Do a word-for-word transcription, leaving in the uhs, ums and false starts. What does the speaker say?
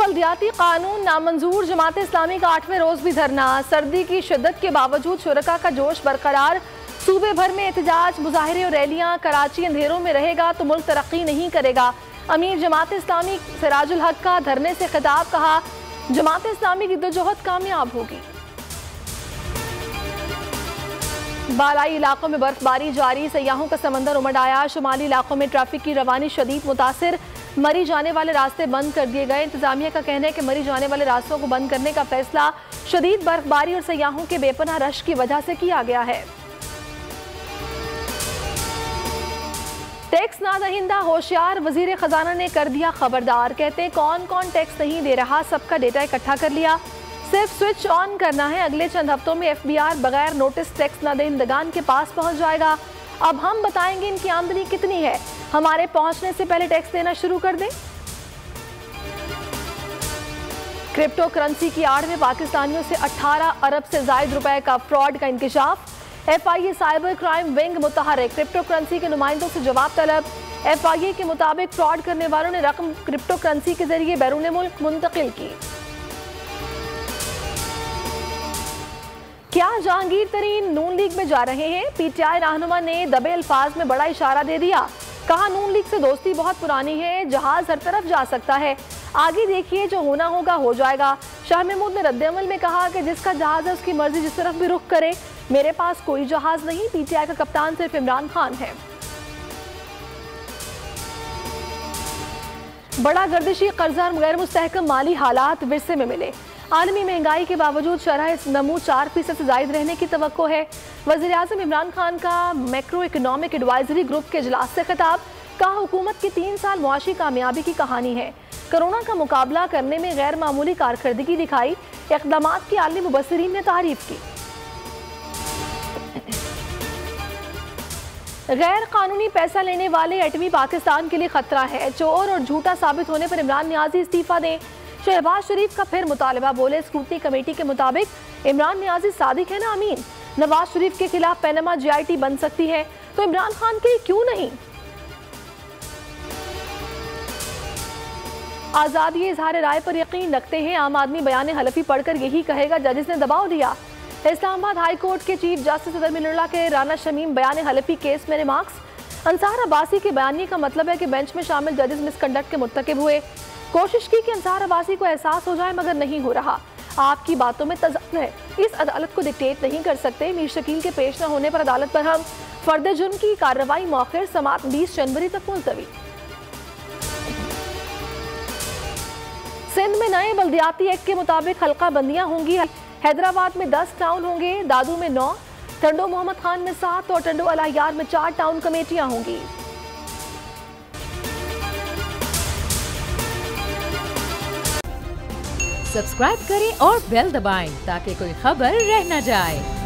बल्दियाती कानून नामंजूर, जमात इस्लामी का आठवें रोज भी धरना। सर्दी की शिद्दत के बावजूद शुरका का जोश बरकरार। सूबे भर में एहतजाज, मुजाहरे और रैलियां। कराची अंधेरों में रहेगा तो मुल्क तरक्की नहीं करेगा। अमीर जमात इस्लामी सिराजुल हक का धरने से खिताब, कहा जमात इस्लामी की जद्दोजहद कामयाब होगी। बालाई इलाकों में बर्फबारी जारी, सयाहों का समंदर उमड़ आया। शुमाली इलाकों में ट्रैफिक की रवानी शदीद मुतासिर, मरी जाने वाले रास्ते बंद कर दिए गए। इंतजामिया का कहना है कि मरी जाने वाले रास्तों को बंद करने का फैसला शदीद बर्फबारी और सयाहों के बेपनाह रश की वजह से किया गया है। टैक्स नादहिंदा होशियार, वजीर खजाना ने कर दिया खबरदार। कहते हैं कौन कौन टैक्स नहीं दे रहा, सबका डेटा इकट्ठा कर लिया, सिर्फ स्विच ऑन करना है। अगले चंद हफ्तों में एफ बी आर बगैर नोटिस टैक्स नादहिंदगान के पास पहुंच जाएगा। अब हम बताएंगे इनकी आमदनी कितनी है, हमारे पहुंचने से पहले टैक्स देना शुरू कर दें। क्रिप्टो करेंसी की आड़ में पाकिस्तानियों से अठारह अरब से ज्यादा रुपए का फ्रॉड का इंकशाफ। F I A cyber crime wing मुतहर्रिक, क्रिप्टो करेंसी के नुमाइंदों से जवाब तलब। एफ आई ए के मुताबिक फ्रॉड करने वालों ने रकम क्रिप्टो करेंसी के जरिए बैरून मुल्क मुंतकिल की। क्या जहांगीर तरीन नून लीग में जा रहे हैं? पी टी आई रहनुमा ने दबे अल्फाज में बड़ा इशारा दे दिया, कहा नून लीग से दोस्ती बहुत पुरानी है, जहाज हर तरफ जा सकता है, आगे देखिए जो होना होगा हो जाएगा। शाह महमूद ने रद्द-ए-अमल में कहा कि जिसका जहाज है उसकी मर्जी जिस तरफ भी रुख करे, मेरे पास कोई जहाज नहीं। पी टी आई का कप्तान सिर्फ इमरान खान है। बड़ा गर्दिशी कर्जा और गैर मुस्तहकम माली हालात विरसे में मिले। आलमी महंगाई के बावजूद शरह नमू चार फीसद से जायद रहने की तवक्को है। वज़ीर आज़म इमरान खान का मैक्रो इकोनॉमिक एडवाइजरी ग्रुप के इजलास से खिताब, कहा हुकूमत की तीन साल मुआशी कामयाबी की कहानी है। कोरोना का मुकाबला करने में गैर मामूली कारकर्दगी दिखाई, इक़दामात की आलमी मुबस्सिरीन ने तारीफ की। गैर कानूनी पैसा लेने वाले एटमी पाकिस्तान के लिए खतरा है। चोर और झूठा साबित होने पर इमरान नियाजी इस्तीफा दें। शहबाज शरीफ का फिर मुतालबा, बोले स्क्रूटनी कमेटी के मुताबिक इमरान नियाजी सादिक है ना अमीन। नवाज शरीफ के खिलाफ पैनमा जी आई टी बन सकती है तो इमरान खान के क्यों नहीं। आजादी इजहार राय पर यकीन रखते हैं, आम आदमी बयान हलफी पढ़कर यही कहेगा जजेस ने दबाव दिया। इस्लामाबाद हाई कोर्ट के चीफ जस्टिस सदर मिनुल्लाह के राना शमीम बयान हलफी केस में रिमार्क्स। अंसार अब्बासी के बयानी का मतलब है कि बेंच में शामिल जजेस मिसकंडक्ट के मुर्तकिब हुए। कोशिश की कि अंसार अब्बासी को एहसास हो जाए मगर नहीं हो रहा। आपकी बातों में तज़ाद है, इस अदालत को डिक्टेट नहीं कर सकते। मीर शकील के पेश न होने पर अदालत पर हम फर्द जुर्म की कार्रवाई मौखिर, समात बीस जनवरी तक मुलतवी। सिंध में नए बल्दियाती एक्ट के मुताबिक हल्का बंदियां होंगी। हैदराबाद में दस टाउन होंगे, दादू में नौ, टंडो मोहम्मद खान में सात और टंडो अलायार में चार टाउन कमेटियां होंगी। सब्सक्राइब करें और बेल दबाएं ताकि कोई खबर रह न जाए।